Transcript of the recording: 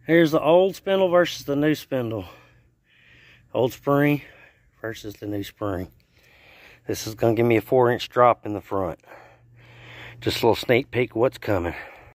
Here's the old spindle versus the new spindle. Old spring versus the new spring. This is going to give me a 4-inch drop in the front. Just a little sneak peek of what's coming.